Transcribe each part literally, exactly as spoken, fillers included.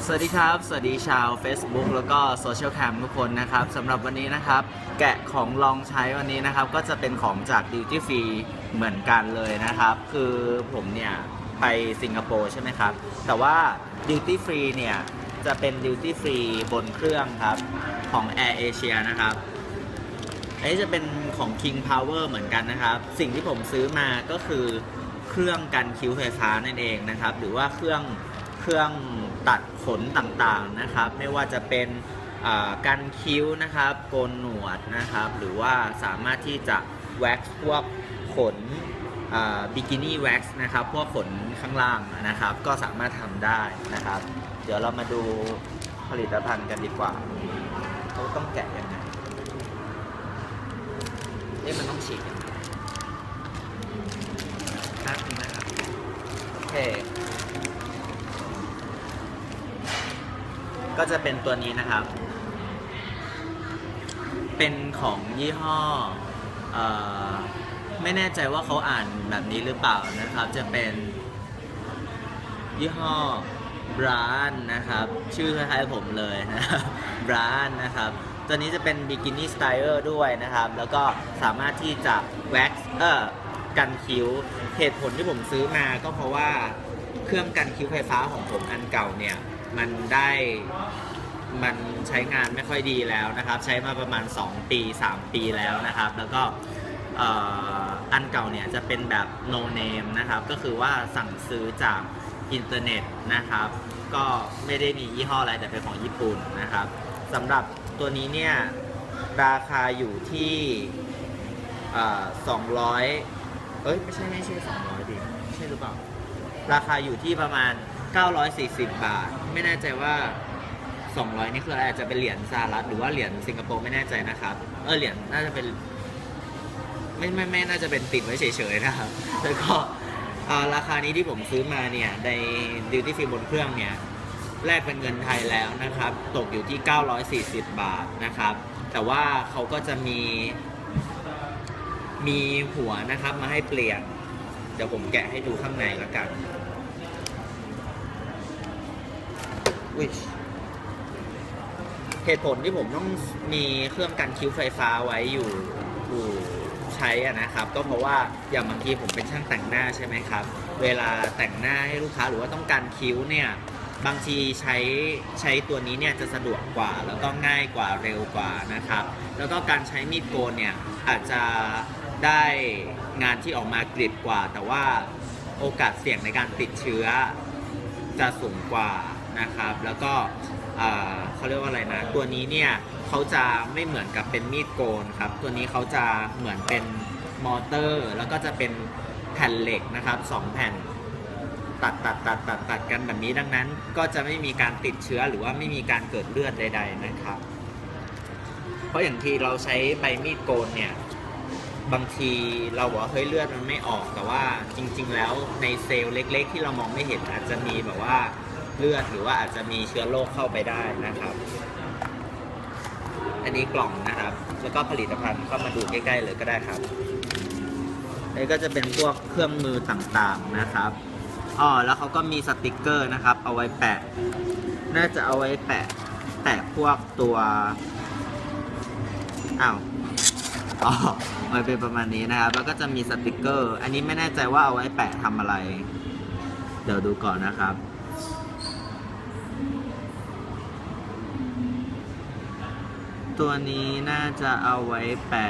สวัสดีครับสวัสดีชาว Facebook แล้วก็โซเชียลแคมทุกคนนะครับสำหรับวันนี้นะครับแกะของลองใช้วันนี้นะครับก็จะเป็นของจาก Duty Free เหมือนกันเลยนะครับคือผมเนี่ยไปสิงคโปร์ใช่ไหมครับแต่ว่า Duty Free เนี่ยจะเป็น Duty Free บนเครื่องครับของ Air Asia นะครับอันนี้จะเป็นของ King Power เหมือนกันนะครับสิ่งที่ผมซื้อมาก็คือเครื่องกันคิ้วไฟฟ้านั่นเองนะครับหรือว่าเครื่องเครื่องตัดขนต่างๆนะครับไม่ว่าจะเป็นกันคิ้วนะครับโกนหนวดนะครับหรือว่าสามารถที่จะแว็กซ์พวกขนบิกินี่แว็กซ์นะครับพวกขนข้างล่างนะครับก็สามารถทำได้นะครับเดี๋ยวเรามาดูผลิตภัณฑ์กันดีกว่าเขาต้องแกะยังไงนี่มันต้องฉีกยังไงนะครับโอเคก็จะเป็นตัวนี้นะครับเป็นของยี่ห้อเอ่อไม่แน่ใจว่าเขาอ่านแบบนี้หรือเปล่านะครับจะเป็นยี่ห้อบรานนะครับชื่อคล้ายๆผมเลยนะครับบรานนะครับตัวนี้จะเป็นบิกินี่สไตล์ด้วยนะครับแล้วก็สามารถที่จะแว็กซ์เออกันคิ้วเหตุผลที่ผมซื้อมาก็เพราะว่าเครื่องกันคิ้วไฟฟ้าของผมอันเก่าเนี่ยมันได้มันใช้งานไม่ค่อยดีแล้วนะครับใช้มาประมาณสองปีสามปีแล้วนะครับแล้วก็อันเก่าเนี่ยจะเป็นแบบ no name นะครับก็คือว่าสั่งซื้อจากอินเทอร์เน็ตนะครับก็ไม่ได้มียี่ห้ออะไรแต่เป็นของญี่ปุ่นนะครับสำหรับตัวนี้เนี่ยราคาอยู่ที่สองร้อยเอ้ยไม่ใช่ไม่ใช่สองร้อยดิใช่หรือเปล่าราคาอยู่ที่ประมาณเก้าร้อยสี่สิบบาทไม่แน่ใจว่าสองร้อยนี่คืออะไรอาจจะเป็นเหรียญสหรัฐหรือว่าเหรียญสิงคโปร์ไม่แน่ใจนะครับเออเหรียญน่าจะเป็นไม่ไม่ไม่น่าจะเป็นติดไว้เฉยๆนะครับแล้วก็ราคานี้ที่ผมซื้อมาเนี่ยใน Duty Free บนเครื่องเนี่ยแลกเป็นเงินไทยแล้วนะครับตกอยู่ที่เก้าร้อยสี่สิบบาทนะครับแต่ว่าเขาก็จะมีมีหัวนะครับมาให้เปลี่ยนเดี๋ยวผมแกะให้ดูข้างในแล้วกันเหตุผลที่ผมต้องมีเครื่องกันคิ้วไฟฟ้าไว้อยู่อยู่ใช้นะครับก็เพราะว่าอย่างบางทีผมเป็นช่างแต่งหน้าใช่ไหมครับเวลาแต่งหน้าให้ลูกค้าหรือว่าต้องการคิ้วเนี่ยบางทีใช้ใช้ตัวนี้เนี่ยจะสะดวกกว่าแล้วก็ง่ายกว่าเร็วกว่านะครับแล้วก็การใช้มีดโกนเนี่ยอาจจะได้งานที่ออกมากริบกว่าแต่ว่าโอกาสเสี่ยงในการติดเชื้อจะสูงกว่านะครับแล้วก็เขาเรียกว่าอะไรนะตัวนี้เนี่ยเขาจะไม่เหมือนกับเป็นมีดโกนครับตัวนี้เขาจะเหมือนเป็นมอเตอร์แล้วก็จะเป็นแผ่นเหล็กนะครับสองแผ่นตัดตัดตัดตัดตัดกันแบบนี้ดังนั้นก็จะไม่มีการติดเชื้อหรือว่าไม่มีการเกิดเลือดใดๆนะครับเพราะอย่างที่เราใช้ใบมีดโกนเนี่ยบางทีเราบอกว่าเฮ้ยเลือดมันไม่ออกแต่ว่าจริงๆแล้วในเซลล์เล็กๆที่เรามองไม่เห็นอาจจะมีแบบว่าเลือดหรือว่าอาจจะมีเชื้อโรคเข้าไปได้นะครับอันนี้กล่องนะครับแล้วก็ผลิตภัณฑ์เข้ามาดูใกล้ๆเลยก็ได้ครับนี่ก็จะเป็นพวกเครื่องมือต่างๆนะครับอ๋อแล้วเขาก็มีสติกเกอร์นะครับเอาไว้แปะน่าจะเอาไว้แปะแปะพวกตัวอ้าวอ๋อมันเป็นประมาณนี้นะครับแล้วก็จะมีสติกเกอร์อันนี้ไม่แน่ใจว่าเอาไว้แปะทำอะไรเดี๋ยวดูก่อนนะครับตัวนี้น่าจะเอาไว้แปะ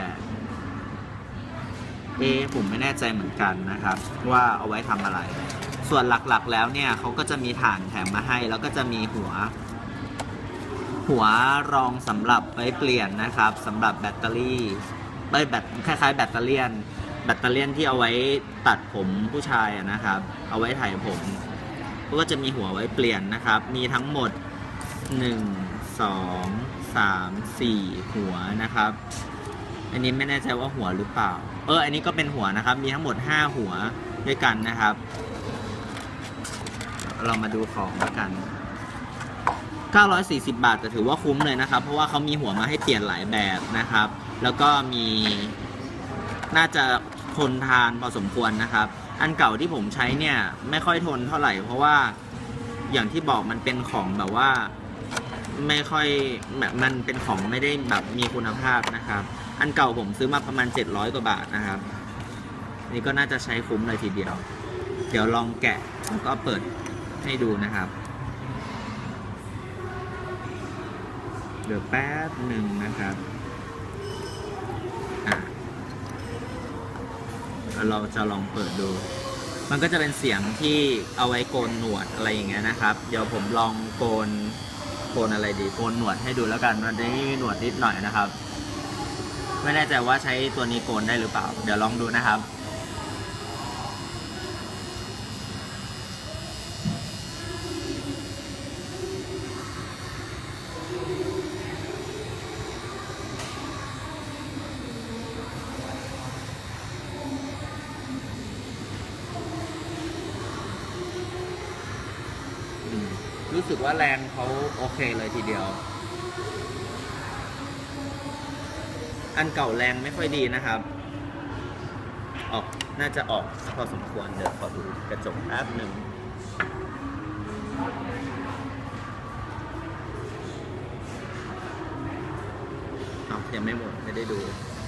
เอผมไม่แน่ใจเหมือนกันนะครับว่าเอาไว้ทำอะไรส่วนหลักๆแล้วเนี่ยเขาก็จะมีถ่านแถมมาให้แล้วก็จะมีหัวหัวรองสำหรับไว้เปลี่ยนนะครับสำหรับแบตเตอรี่ไอ้แบตคล้ายๆแบตเตอรี่แบตเตอรี่ที่เอาไว้ตัดผมผู้ชายนะครับเอาไว้ถ่ายผมก็จะมีหัวไว้เปลี่ยนนะครับมีทั้งหมดหนึ่ง สอง สาม สี่หัวนะครับอันนี้ไม่แน่ใจว่าหัวหรือเปล่าเอออันนี้ก็เป็นหัวนะครับมีทั้งหมดห้าหัวด้วยกันนะครับเรามาดูของกันเก้าร้อยสี่สิบบาทแต่ถือว่าคุ้มเลยนะครับเพราะว่าเขามีหัวมาให้เปลี่ยนหลายแบบนะครับแล้วก็มีน่าจะทนทานพอสมควรนะครับอันเก่าที่ผมใช้เนี่ยไม่ค่อยทนเท่าไหร่เพราะว่าอย่างที่บอกมันเป็นของแบบว่าไม่ค่อยแบบมันเป็นของไม่ได้แบบมีคุณภาพนะครับอันเก่าผมซื้อมาประมาณเจ็ดร้อยกว่าบาทนะครับนี่ก็น่าจะใช้คุ้มเลยทีเดียวเดี๋ยวลองแกะแล้วก็เปิดให้ดูนะครับเดี๋ยวแป๊บหนึ่งนะครับอ่ะเราจะลองเปิดดูมันก็จะเป็นเสียงที่เอาไว้โกนหนวดอะไรอย่างเงี้ยนะครับเดี๋ยวผมลองโกนโกนอะไรดีโกนหนวดให้ดูแล้วกันมันจะมีหนวดนิดหน่อยนะครับไม่แน่ใจว่าใช้ตัวนี้โกนได้หรือเปล่าเดี๋ยวลองดูนะครับรู้สึกว่าแรงเขาโอเคเลยทีเดียวอันเก่าแรงไม่ค่อยดีนะครับออกน่าจะออกพอสมควรเดี๋ยวขอดูกระจกแป๊บหนึ่งเอายังไม่หมดไม่ได้ดู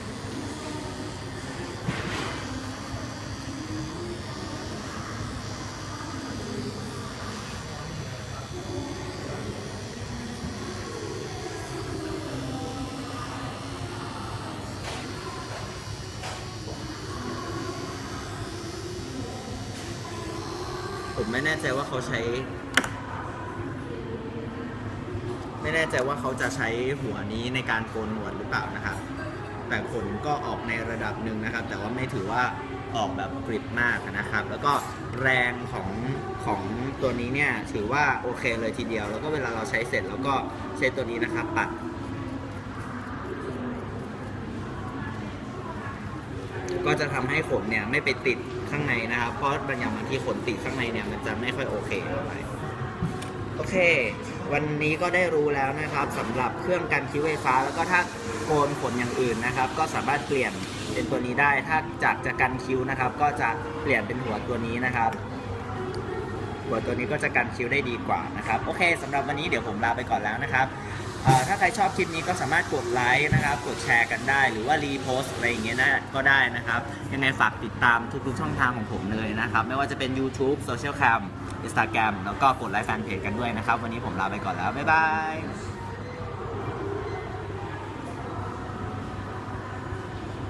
ผมไม่แน่ใจว่าเขาใช้ ไม่แน่ใจว่าเขาจะใช้หัวนี้ในการโกนหนวดหรือเปล่านะครับแต่ขนก็ออกในระดับหนึ่งนะครับแต่ว่าไม่ถือว่าออกแบบกริบมากนะครับแล้วก็แรงของของตัวนี้เนี่ยถือว่าโอเคเลยทีเดียวแล้วก็เวลาเราใช้เสร็จแล้วก็ใช้ตัวนี้นะครับปัดก็จะทำให้ขนเนี่ยไม่ไปติดข้างในนะครับเพราะบางอย่างบางทีขนติดข้างในเนี่ยมันจะไม่ค่อยโอเคเท่าไหร่โอเควันนี้ก็ได้รู้แล้วนะครับสำหรับเครื่องกันคิ้วไฟฟ้าแล้วก็ถ้าโกนขนอย่างอื่นนะครับก็สามารถเปลี่ยนเป็นตัวนี้ได้ถ้าจากจะกันคิ้วนะครับก็จะเปลี่ยนเป็นหัวตัวนี้นะครับหัวตัวนี้ก็จะกันคิ้วได้ดีกว่านะครับโอเคสำหรับวันนี้เดี๋ยวผมลาไปก่อนแล้วนะครับถ้าใครชอบคลิปนี้ก็สามารถกดไลค์นะครับกดแชร์กันได้หรือว่ารีโพสต์อะไรอย่างเงี้ยนะก็ได้นะครับยังไงฝากติดตามทุกๆช่องทางของผมเลยนะครับไม่ว่าจะเป็น YouTube Social Cam Instagram แล้วก็กดไลค์แฟนเพจกันด้วยนะครับวันนี้ผมลาไปก่อนแล้วบ๊ายบาย